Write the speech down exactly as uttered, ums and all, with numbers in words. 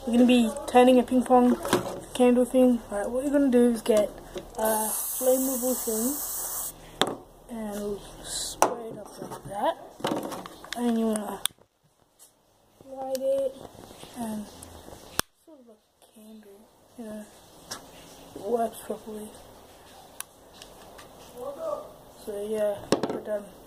we're going to be turning a ping pong candle thing. Alright, what you're going to do is get a flammable thing and we'll spray it up like that. And you want to light it and sort of like a candle, you know, it works properly. So yeah, we're done.